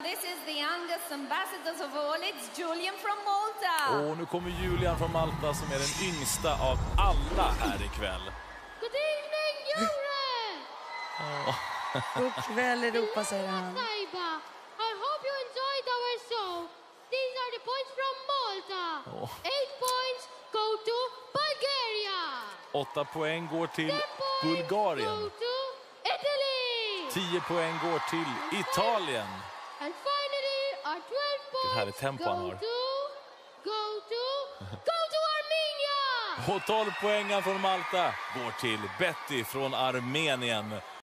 This is the youngest ambassadors of all. It's Julian from Malta. Och nu kommer Julian från Malta som är den yngsta av alla här ikväll. Good evening, Julian! God kväll Europa, säger han. Saiba, I hope you enjoyed our show. These are the points from Malta. 8 points go to Bulgaria. 8 poäng går till 10 points Bulgarien. go to Italy. 10 poäng går till Italien. And finally, our 12 härligt points tempo han har. go to Armenia. Och 12 poängen från Malta går till Betty från Armenien.